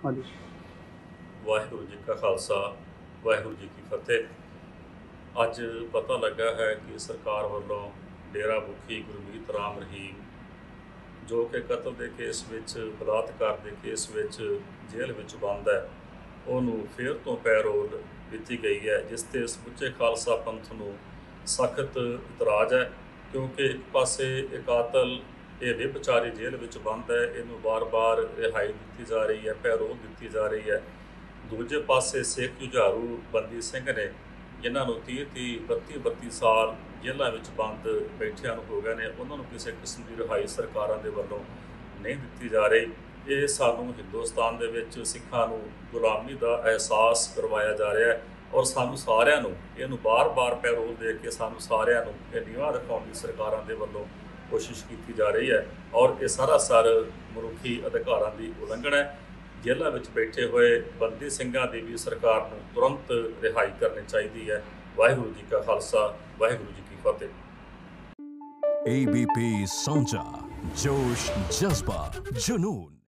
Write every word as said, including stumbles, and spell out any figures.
हाँ जी। ਵਾਹਿਗੁਰੂ ਜੀ ਕਾ ਖਾਲਸਾ ਵਾਹਿਗੁਰੂ ਜੀ ਕੀ ਫਤਿਹ। ਅੱਜ ਪਤਾ ਲੱਗਾ ਹੈ ਕਿ ਸਰਕਾਰ ਵੱਲੋਂ ਡੇਰਾ ਮੁਖੀ ਗੁਰਮੀਤ ਰਾਮ ਰਹੀਮ, ਜੋ ਕਿ ਕਤਲ ਦੇ ਕੇਸ ਵਿੱਚ, ਬਲਾਤਕਾਰ ਦੇ ਕੇਸ ਵਿੱਚ ਜੇਲ੍ਹ ਵਿੱਚ ਬੰਦ ਹੈ, ਉਹਨੂੰ ਫਿਰ ਤੋਂ ਪੈਰੋਲ ਦਿੱਤੀ ਗਈ ਹੈ, ਜਿਸ 'ਤੇ ਸਮੁੱਚੇ ਖਾਲਸਾ ਪੰਥ ਨੂੰ ਸਖਤ ਇਤਰਾਜ਼ ਹੈ। ਕਿਉਂਕਿ ਇੱਕ ਪਾਸੇ ਇਹ ਕਾਤਲ, ਇਹ ਵਿਭਚਾਰੀ ਜੇਲ੍ਹ ਵਿੱਚ ਬੰਦ ਹੈ, ਇਹਨੂੰ ਵਾਰ-ਵਾਰ ਰਿਹਾਈ ਦਿੱਤੀ ਜਾ ਰਹੀ ਹੈ, ਪੈਰੋਲ ਦਿੱਤੀ ਜਾ ਰਹੀ ਹੈ। ਦੂਜੇ ਪਾਸੇ ਸਿੱਖ ਜੁਝਾਰੂ ਬੰਦੀ ਸਿੰਘ ਨੇ, ਜਿਨ੍ਹਾਂ ਨੂੰ ਤੀਹ ਤੀਹ ਬੱਤੀ ਬੱਤੀ ਸਾਲ ਜੇਲ੍ਹਾਂ ਵਿੱਚ ਬੰਦ ਬੈਠਿਆਂ ਨੂੰ ਹੋ ਗਏ ਨੇ, ਉਹਨਾਂ ਨੂੰ ਕਿਸੇ ਕਿਸਮ ਦੀ ਰਿਹਾਈ ਸਰਕਾਰਾਂ ਦੇ ਵੱਲੋਂ ਨਹੀਂ ਦਿੱਤੀ ਜਾ ਰਹੀ। ਇਹ ਸਾਨੂੰ ਹਿੰਦੁਸਤਾਨ ਦੇ ਵਿੱਚ ਸਿੱਖਾਂ ਨੂੰ ਗੁਲਾਮੀ ਦਾ ਅਹਿਸਾਸ ਕਰਵਾਇਆ ਜਾ ਰਿਹਾ ਹੈ, ਔਰ ਸਾਨੂੰ ਸਾਰਿਆਂ ਨੂੰ ਇਹਨੂੰ ਬਾਰ-ਬਾਰ ਪੈਰੋਲ ਦੇ ਕੇ ਸਾਨੂੰ ਸਾਰਿਆਂ ਨੂੰ ਇਹ ਨੀਵਾਂ ਦਿਖਾਉਣ ਦੀ ਸਰਕਾਰਾਂ ਦੇ ਵੱਲੋਂ ਕੋਸ਼ਿਸ਼ ਕੀਤੀ ਜਾ ਰਹੀ ਹੈ, ਔਰ ਇਹ ਸਰਾਸਰ ਮਨੁੱਖੀ ਅਧਿਕਾਰਾਂ ਦੀ ਉਲੰਘਣਾ ਹੈ। ਜੇਲ੍ਹਾਂ ਵਿੱਚ ਬੈਠੇ ਹੋਏ ਬੰਦੀ ਸਿੰਘਾਂ ਦੀ ਵੀ ਸਰਕਾਰ ਨੂੰ ਤੁਰੰਤ ਰਿਹਾਈ ਕਰਨੀ ਚਾਹੀਦੀ ਹੈ। ਵਾਹਿਗੁਰੂ ਜੀ ਕਾ ਖਾਲਸਾ, ਵਾਹਿਗੁਰੂ ਜੀ ਕੀ ਫਤਿਹ। A B P Sanjha, जोश, जज्बा, जुनून।